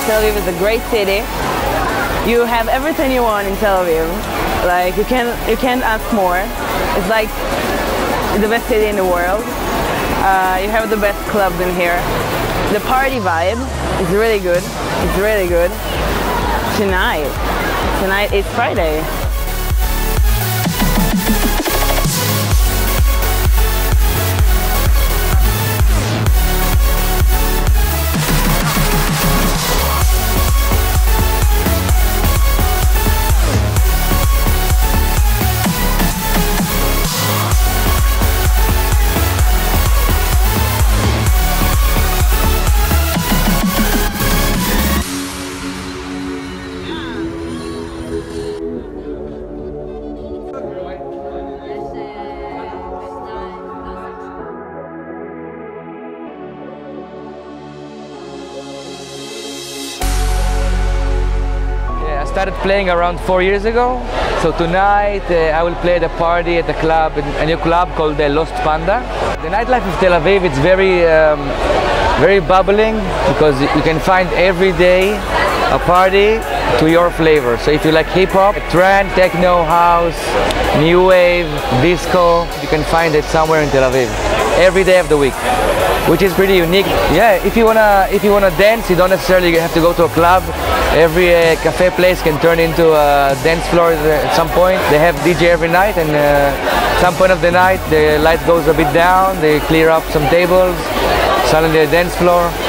Tel Aviv is a great city. You have everything you want in Tel Aviv. Like you can't ask more. It's like the best city in the world. You have the best clubs in here. The party vibe is really good. It's really good. Tonight is Friday. I started playing around 4 years ago. So tonight I will play at a party at a club, a new club called the Lost Panda. The nightlife of Tel Aviv, it's very bubbling because you can find every day a party to your flavor. So if you like hip hop, trance, techno, house, new wave, disco, you can find it somewhere in Tel Aviv every day of the week, which is pretty unique. Yeah, if you wanna dance, you don't necessarily have to go to a club. Every cafe place can turn into a dance floor at some point. They have DJ every night, and at some point of the night the light goes a bit down, they clear up some tables, suddenly a dance floor.